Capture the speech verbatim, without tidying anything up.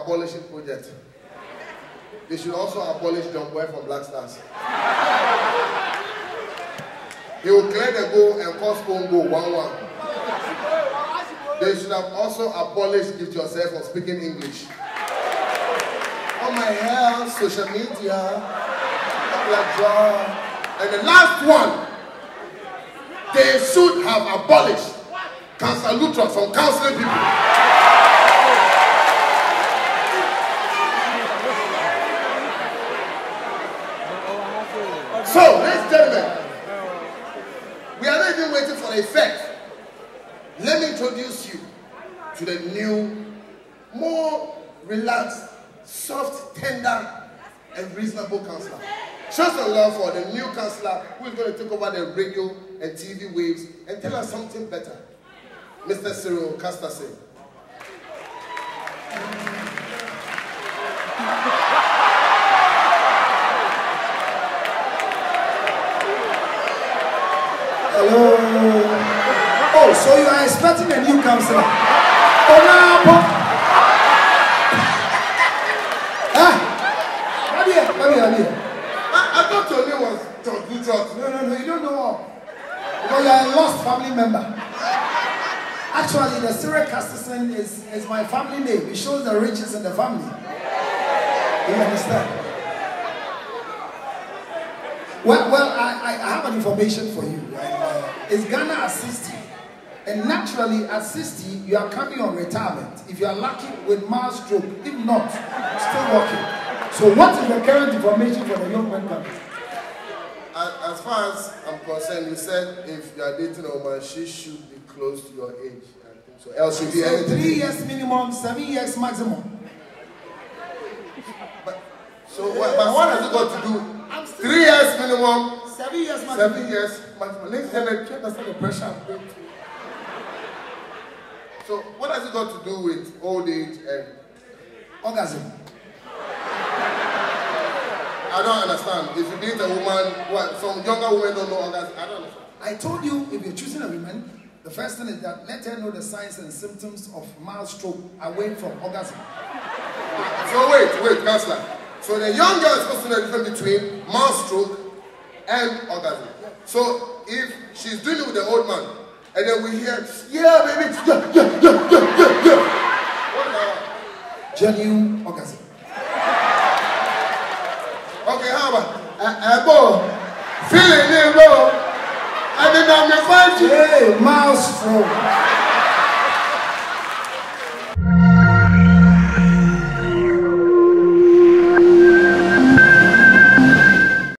abolishing project. They should also abolish John Boy from Black Stars. He will clear the goal and cause Congo one one. They should have also abolished Gift Yourself from speaking English. On my hair, social media, and the last one, they should have abolished Councillor Lutterodt from counseling people. So, ladies and gentlemen, we are not even waiting for the effect. Let me introduce you to the new, more relaxed, soft, tender, and reasonable councillor. Show some love for the new councillor who is going to take over the radio and T V waves and tell us something better. Mister Cyril Castase. Hello. Oh, so you are expecting a new councillor? Oh, no. Ah, come here, come here, come here. I, I thought your name was John Lutterodt. No, no, no, you don't know all. Because you are a lost family member. Actually, the Cyril Castase is, is my family name. It shows the riches in the family. You understand? Well, well, I, I have an information for you. Right? Uh, it's Ghana at sixty. And naturally, at sixty, you are coming on retirement. If you are lucky with mild stroke, if not, still working. So what is the current information for the young man coming? As, as far as I'm concerned, you said if you are dating a woman, she should be close to your age. I think so. Else should be so three years minimum, seven years maximum. But, so what, but what has it got to do? Three years minimum, seven years maximum. Seven years maximum. Ladies and gentlemen, try to understand the pressure. So what has it got to do with old age and orgasm? I don't understand. If you date a woman, what, some younger women don't know orgasm. I don't understand. I told you, if you're choosing a woman, the first thing is that let her know the signs and symptoms of mild stroke away from orgasm. So wait, wait, Councillor. So the young girl is supposed to know the difference between mild stroke and orgasm. So if she's doing it with the old man, and then we hear, yeah, baby, yeah, yeah, yeah, yeah, yeah, yeah. What now? Genuine orgasm. Okay, how about, uh, uh, go, feeling it, bro. And then I'm going to find you. Hey, mild stroke.